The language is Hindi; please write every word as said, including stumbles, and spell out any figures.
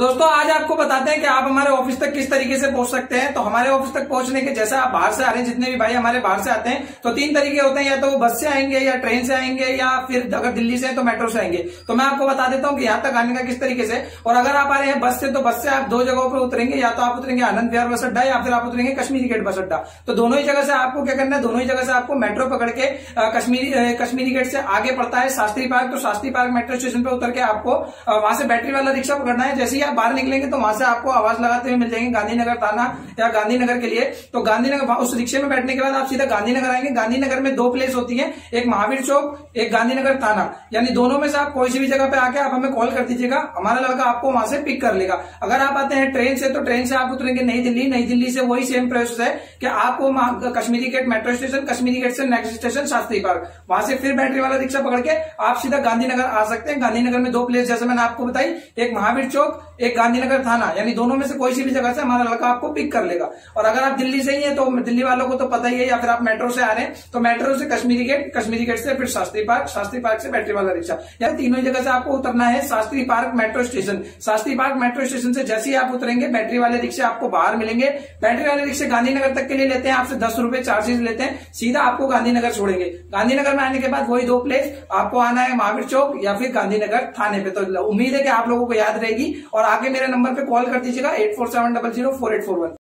दोस्तों आज आपको बताते हैं कि आप हमारे ऑफिस तक किस तरीके से पहुंच सकते हैं। तो हमारे ऑफिस तक पहुंचने के जैसे आप बाहर से आ रहे हैं, जितने भी भाई हमारे बाहर से आते हैं तो तीन तरीके होते हैं, या तो वो बस से आएंगे या ट्रेन से आएंगे या फिर अगर दिल्ली से है तो मेट्रो से आएंगे। तो मैं आपको बता देता हूँ कि यहाँ तक आने का किस तरीके से। और अगर आप आ रहे हैं बस से तो बस से आप दो जगहों पर उतरेंगे, या तो आप उतरेंगे आनंद विहार बस अड्डा या फिर आप उतरेंगे कश्मीरी गेट बस अड्डा। तो दोनों ही जगह से आपको क्या करना है, दोनों ही जगह से आपको मेट्रो पकड़ के कश्मीरी कश्मीरी गेट से आगे पड़ता है शास्त्री पार्क। तो शास्त्री पार्क मेट्रो स्टेशन पर उतर के आपको वहां से बैटरी वाला रिक्शा पकड़ना है। जैसे ही आप बाहर निकलेंगे तो वहां से आपको आवाज लगाते हुए मिल जाएंगे गांधीनगर थाना या गांधीनगर के लिए। तो गांधीनगर उस रिक्शे में बैठने के बाद आप सीधा गांधीनगर आएंगे। गांधीनगर में दो प्लेस होती है, एक महावीर चौक, एक गांधीनगर थाना, यानी दोनों में से आप कोई सी भी जगह पे आके आप हमें कॉल कर दीजिएगा, हमारा लड़का आपको वहां से पिक कर लेगा। अगर आप आते हैं ट्रेन से तो ट्रेन से आप उतरेंगे नई दिल्ली, नई दिल्ली से वही सेम प्रोसेस है कि आपको कश्मीरी गेट मेट्रो स्टेशन, कश्मीरी गेट से नेक्स्ट स्टेशन शास्त्री पार्क, वहां से फिर बैटरी वाला रिक्शा पकड़ के आप सीधा गांधीनगर आ सकते हैं। गांधीनगर में दो प्लेस जैसे मैंने आपको बताई, एक महावीर चौक, एक गांधीनगर थाना, यानी दोनों में से कोई सी भी जगह से हमारा लड़का आपको पिक कर लेगा। और अगर आप दिल्ली से ही है तो दिल्ली वालों को तो पता ही है, या फिर आप मेट्रो से आ रहे हैं तो मेट्रो से कश्मीरी गेट, कश्मीरी गेट से फिर शास्त्री पार्क, शास्त्री पार्क से बैटरी वाला रिक्शा, यानी तीनों ही जगह से आपको उतरना है Shastri Park metro station. Shastri Park metro station से जैसे ही आप उतरेंगे बैटरी वाले रिक्शे आपको बाहर मिलेंगे। बैटरी वाले रिक्शे गांधीनगर तक के लिए लेते हैं आपसे दस रुपए चार्जेस लेते हैं, सीधा आपको गांधीनगर छोड़ेंगे। गांधीनगर में आने के बाद वही दो प्लेस आपको आना है, महावीर चौक या फिर गांधीनगर थाने पे। तो उम्मीद है कि आप लोगों को याद रहेगी और आगे मेरे नंबर पे कॉल कर दीजिएगा eight four seven double zero four eight four one.